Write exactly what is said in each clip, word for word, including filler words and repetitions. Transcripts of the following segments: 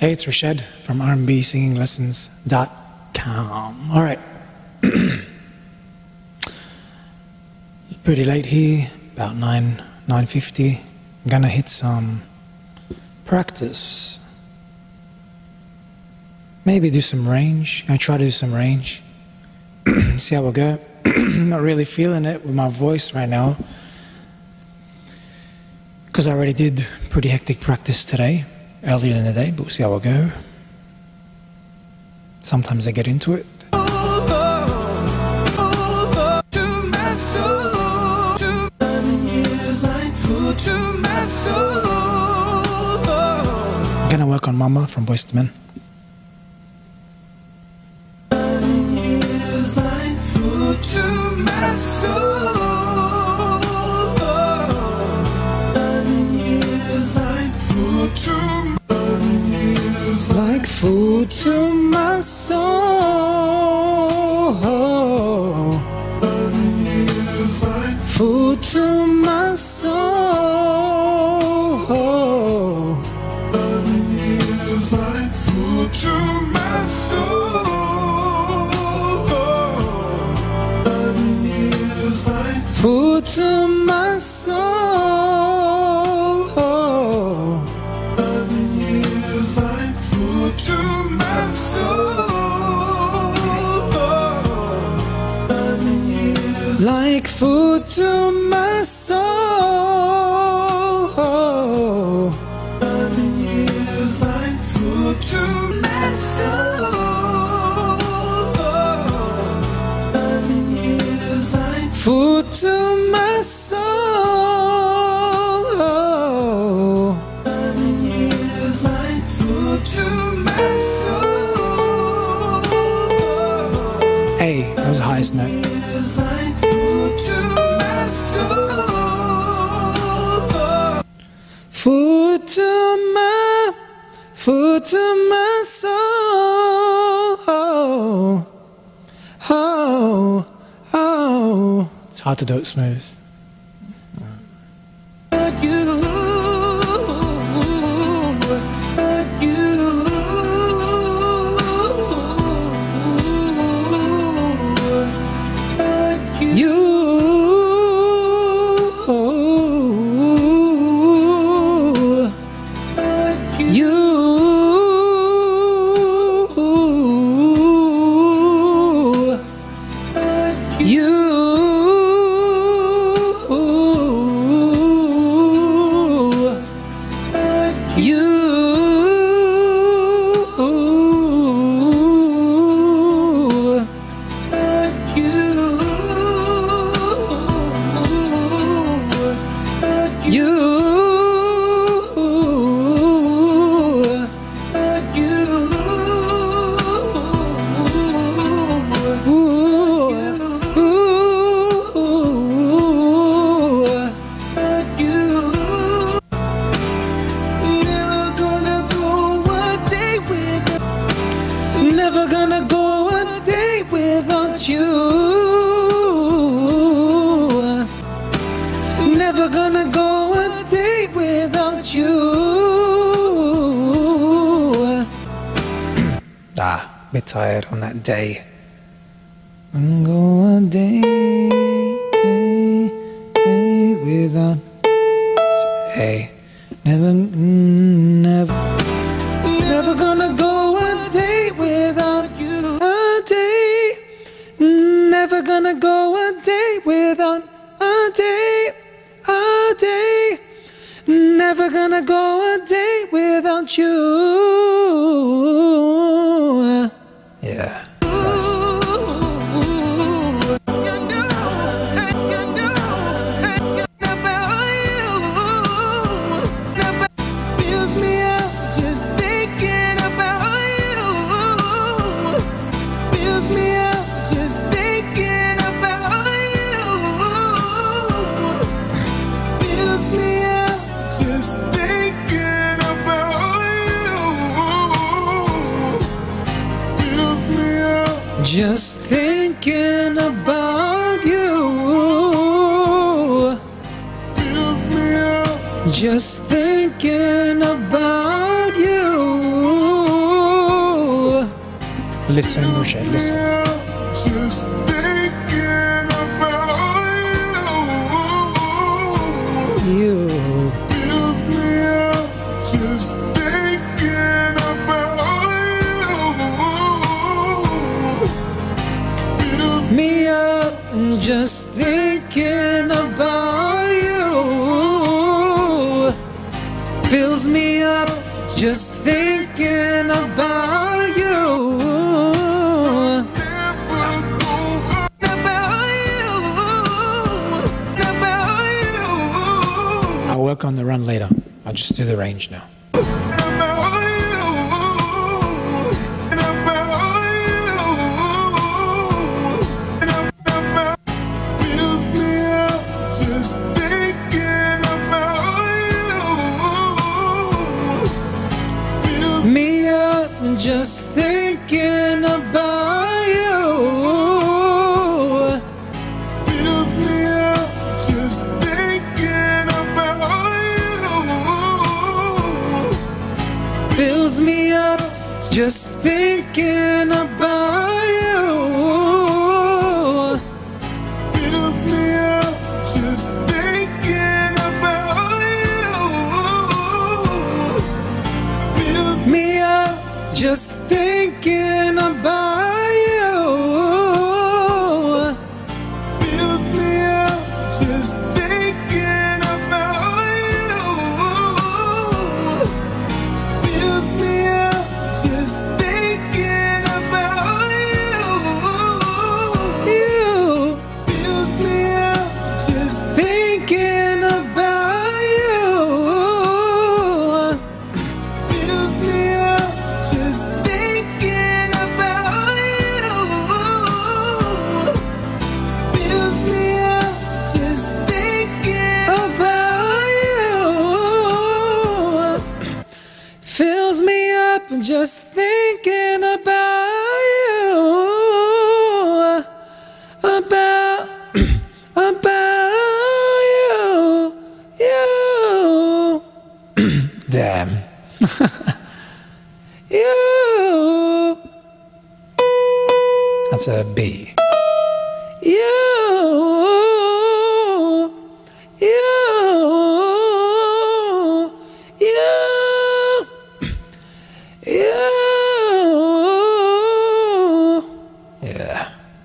Hey, it's Rashed from R and B Singing Lessons dot com. All right. Pretty late here, about nine, nine fifty. I'm gonna hit some practice. Maybe do some range. I try to do some range. See how we'll go. Not really feeling it with my voice right now, because I already did pretty hectic practice today, earlier in the day, but we'll see how we'll go. Sometimes I get into it. I'm gonna work on Mama from Boyz two Men. Like food to my soul, food to my soul, food to my soul, food to my soul, food to my soul, like food to my soul, like food to my soul, food to my soul, like food to my soul. Hey, that was the highest note. Food to my, food to my soul. Oh, oh, oh. It's hard to do it smooth. Never gonna go a day without you. Never gonna go a day without you. Ah, a bit tired on that day. I'm go a day, day, day without. Hey, never, never, never gonna go a day without you. A day, never gonna go a day without. A day, a day, never gonna go a day without you. Yeah. Just thinking about you fills me up. Just thinking about you Listen, Roger, listen. Just thinking about you. You. Fills me up. Just thinking about you. Fills Me up and just thinking about you. Fills me up just thinking about you. I'll work on the run later. I'll just do the range now. Me up and just thinking about you. Fills me up just thinking about you. Fills me up just thinking about you. Fills me up just thinking about you. Fills Me up just thinking about you. fills me up just thinking about you. Fills me up just thinking about you. You Fills me up just thinking about you. fills me up just thinking about you. Fills me up just thinking About you. Fills me up just thinking about you. About, about you. You. Damn. You. That's a B. You. You. You. You. Yeah.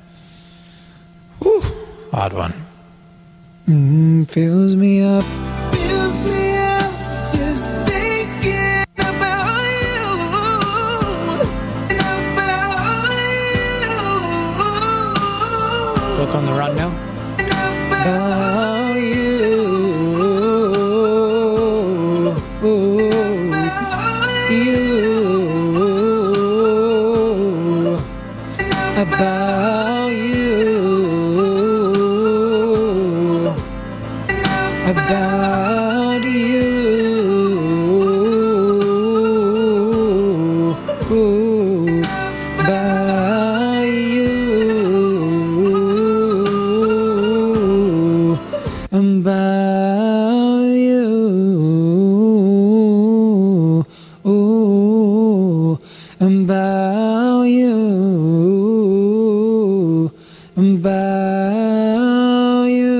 Whew. Hard one. Mm, fills me up. fills me up just thinking about you. About you. Look on the run now. About you. You. About you. About you. About you. About you. About you. About you.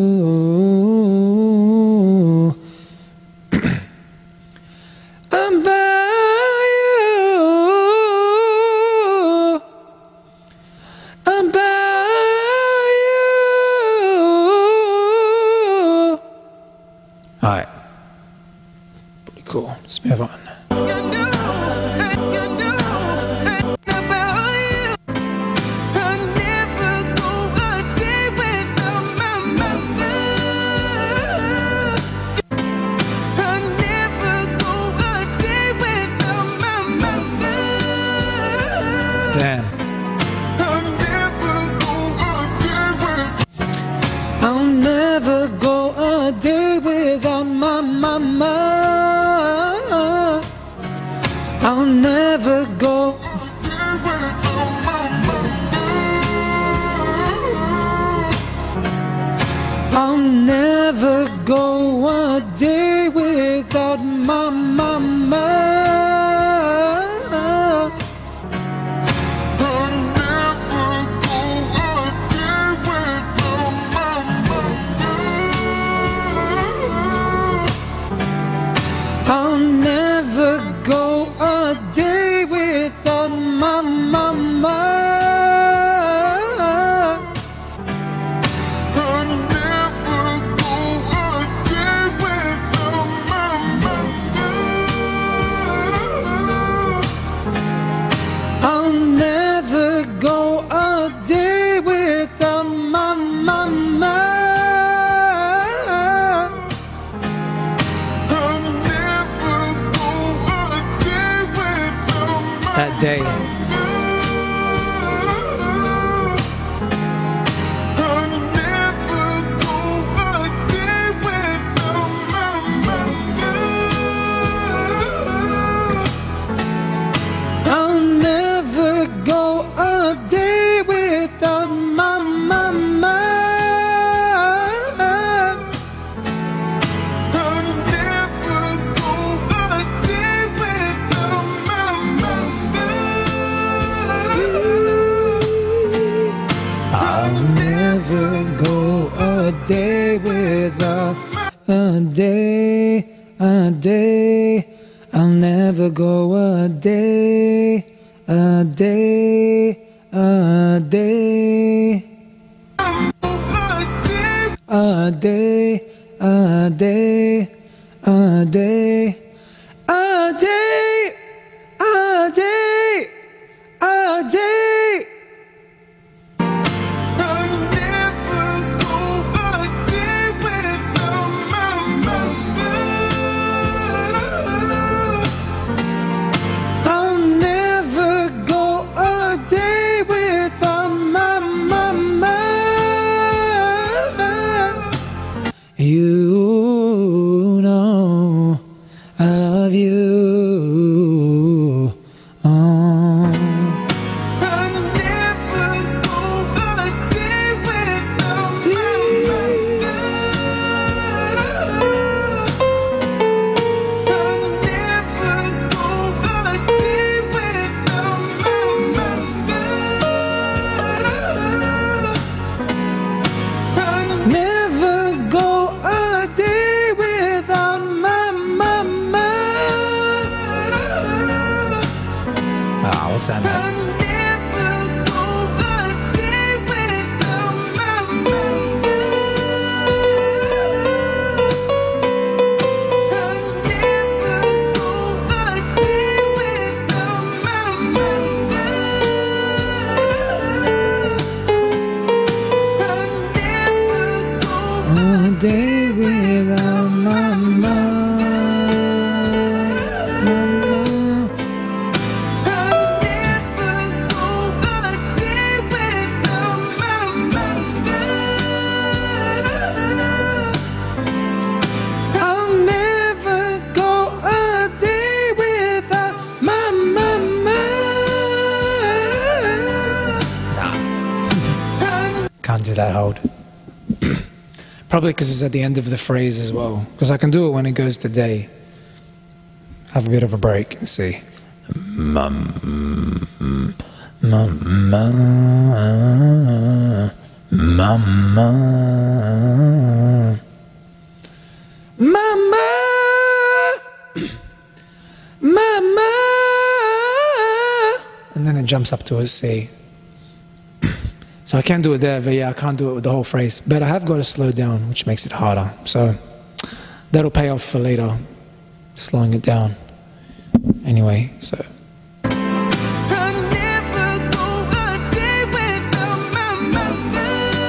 Alright. Pretty cool. Let's move on. Damn. I'll never go a day without my mama. I'll never go. I'll never go a day without my mama. day. I'll never go a day without my mama. I'll never go a day without my mama. I'll never go a day without a day, a day. I'll never go a day, a day, a day. A day, a day, a day, a day, a day, a day. I'll never go a day without my mama. I'll never go a day without my mama. You know I love you. Oh. I'll never go a day without my mama. I'll never go a day without my mama. I'll never go a day without my mama. Ah, what's that, man? I'll never go a day without my mama. I'll never go a day without my mama. I'll never go A day without my mama. I'll never go a day without my mama. I'll never go a day without my mama. Can't do that hold. Probably because it's at the end of the phrase as well. Because I can do it when it goes to day. Have a bit of a break and see. Mum, mama, mama, Mama, mama. and then it jumps up to a C. So I can do it there, but yeah, I can't do it with the whole phrase. But I have got to slow down, which makes it harder. So that'll pay off for later, slowing it down. Anyway, so I'll never go a day without my mama.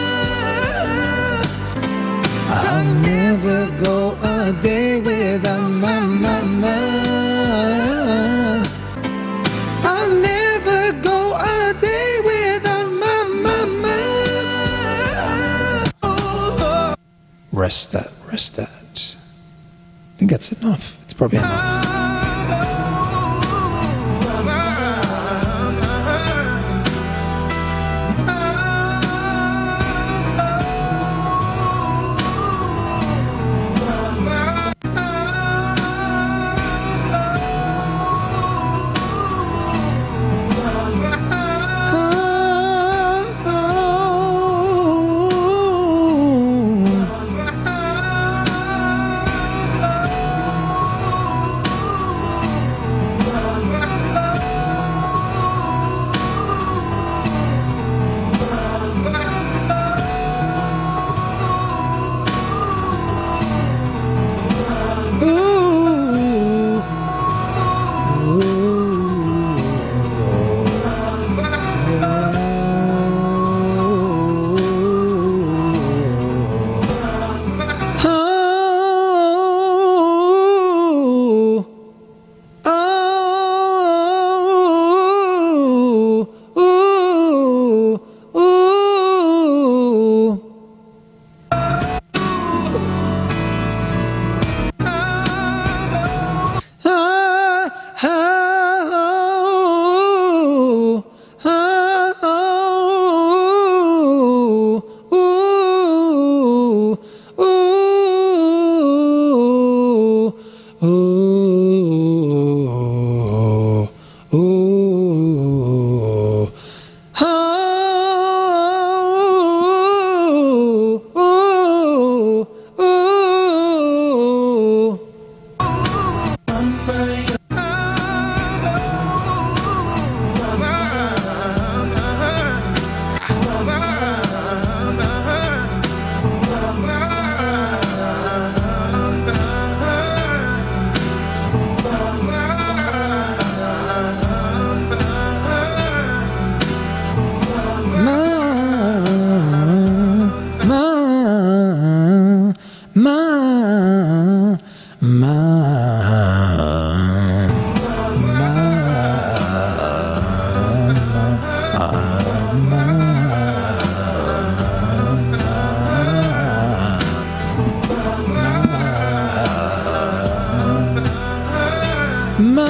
I'll never go a day without my mama. I'll never go a day without my mama. Oh, Rest that, rest that. I think that's enough. It's probably enough.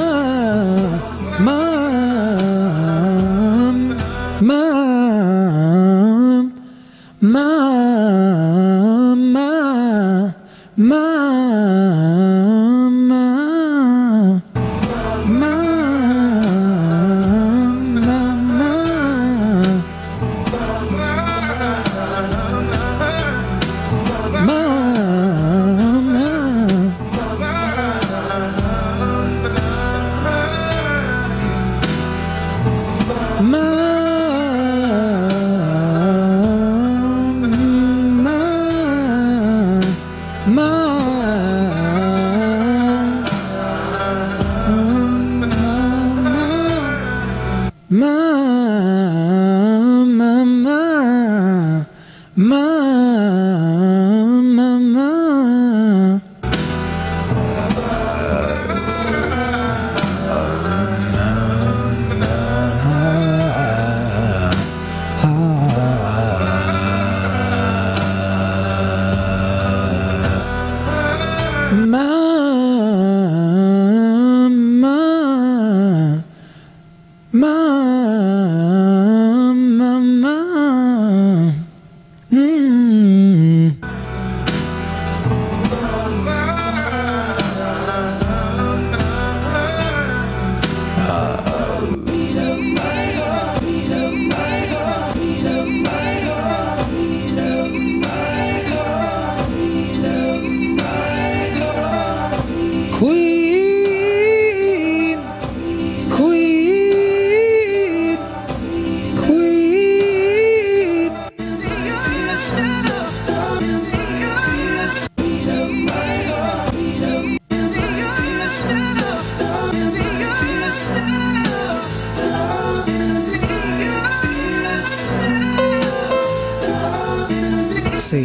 C.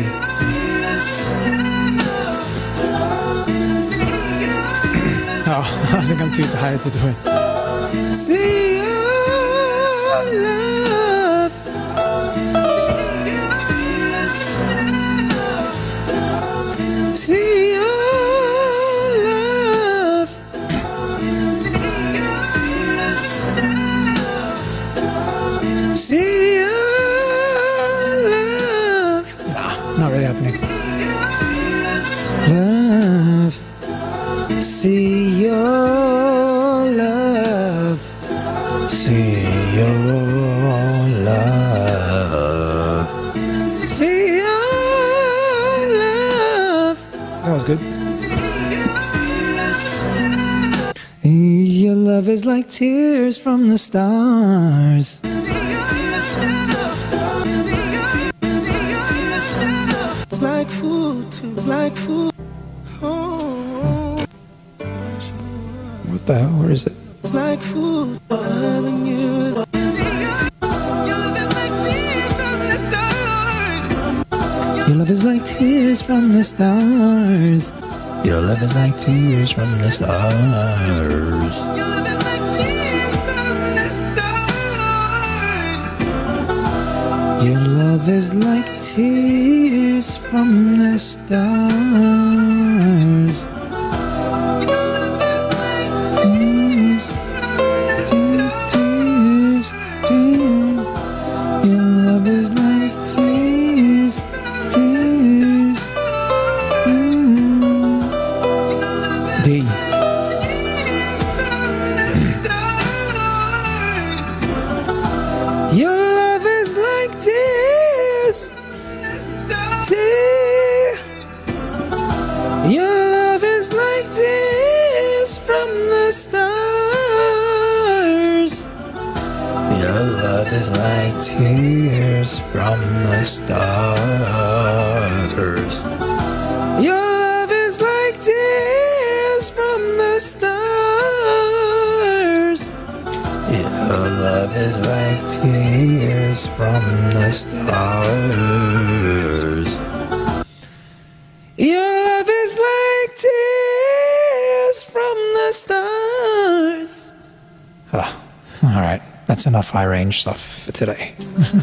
Oh, I think I'm too tired to do it. See your love. See your love. See your love. Nah, not really happening. Love. See your love. See your love. See your love. That was good. Your love is like tears from the stars. It's like food, too. It's like food. What the hell? Where is it? It's like food. Loving you is. Your love is like tears from the stars. Your love is like tears from the stars. Your love is like tears from the stars. Tears, tears, tears, tears. Your love is like tears, tears. Mm. D. Your love is like tears, tears. Your love is like tears from the stars. Your love is like tears from the stars. Your love is like tears from the stars. Your love is like tears from the stars. Your love is like tears from the stars. Oh, all right, that's enough high range stuff for today.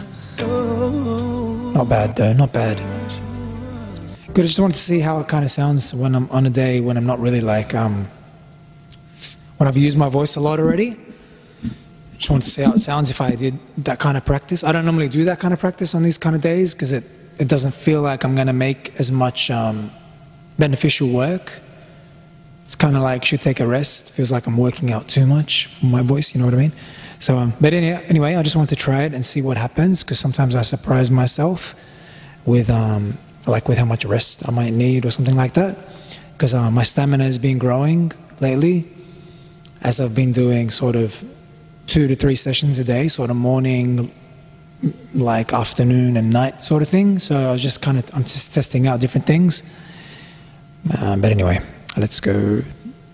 Not bad though, not bad. Good, I just wanted to see how it kind of sounds when I'm on a day when I'm not really like, um, when I've used my voice a lot already. Just want to see how it sounds if I did that kind of practice. I don't normally do that kind of practice on these kind of days because it, it doesn't feel like I'm going to make as much um, beneficial work. It's kind of like should take a rest. Feels like I'm working out too much for my voice, you know what I mean? So, um, but anyway, anyway, I just want to try it and see what happens because sometimes I surprise myself with um, like with how much rest I might need or something like that. Because uh, my stamina has been growing lately as I've been doing sort of two to three sessions a day, sort of morning, like afternoon and night sort of thing. So I was just kind of, I'm just testing out different things. Um, but anyway, let's go.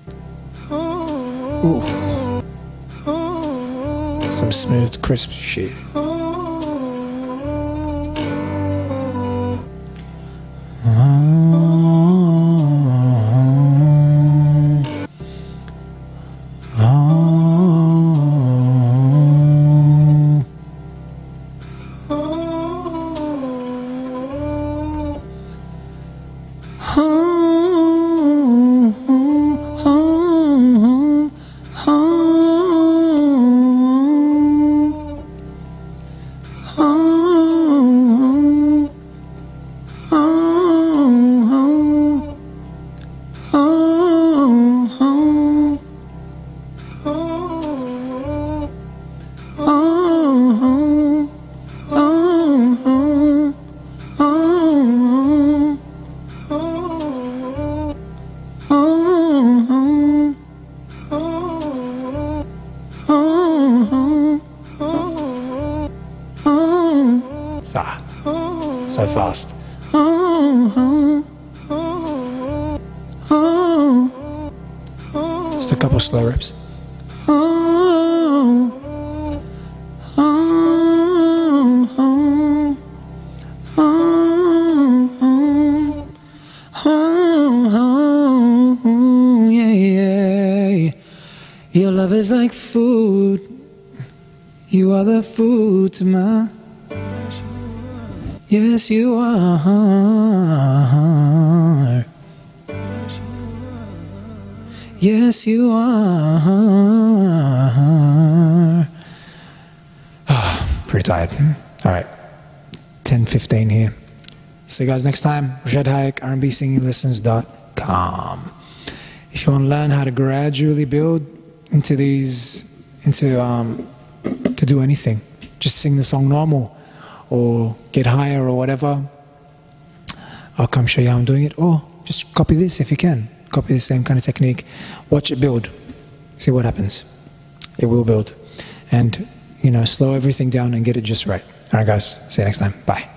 Ooh. Some smooth, crisp shit. Ah, so fast. Just a couple slow reps. Yeah, yeah. Your love is like food. You are the food to my. Yes, you are. Yes, you are. Oh, pretty tired. All right, ten fifteen here. See you guys next time. Rashad Hayek, R and B Singing Lessons dot com. If you want to learn how to gradually build into these, into um, to do anything, just sing the song normal, or get higher or whatever, I'll come show you how I'm doing it. Or just copy this if you can. Copy the same kind of technique. Watch it build. See what happens. It will build. And, you know, slow everything down and get it just right. All right, guys. See you next time. Bye.